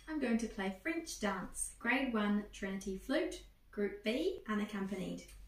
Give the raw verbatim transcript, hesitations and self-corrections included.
I'm going to play French dance, grade one Trinity flute, group B, unaccompanied.